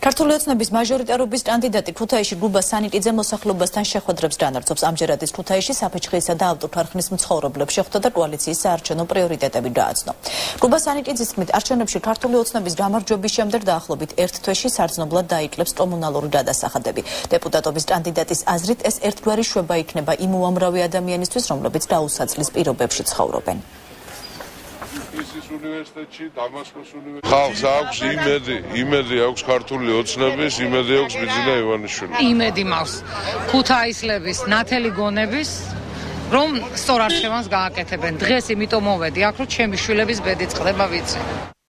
ქართული ოცნების მაჟორიტარობის კანდიდატი ქუთაისში გუბა სანიკიძე მოსახლეობასთან შეხვედრებს განაგრძობს. ამჯერად ის ქუთაისში საფეჩხიისა და ავტოქარხნის მცხოვრებლებს შეხვდა და კოალიციის საარჩევნო პრიორიტეტები გააცნო. გუბა სანიკიძის თქმით, არჩევნებში ქართული ოცნების გამარჯვების შემდეგ დაახლოებით ერთ თვეში სარწმუნებლად დაიკლებს კომუნალური გადასახადები. დეპუტატობის კანდიდატის აზრით ეს ერთგვარი შვება იქნება იმ უამრავი ადამიანისთვის, რომლებიც დაუსაძლის პირობებში ცხოვრობენ. ხალხს აქვს იმედი აქვს ქართული ოცნების, იმედი აქვს ბიძინა ივანიშვილის. იმედი მაქვს ქუთაისლების ნათელი გონების, რომ სწორ არჩევანს გააკეთებენ. დღეს იმიტომ მოვედი აქ, რომ ჩემი შვილების ბედი წყდება ვიცი.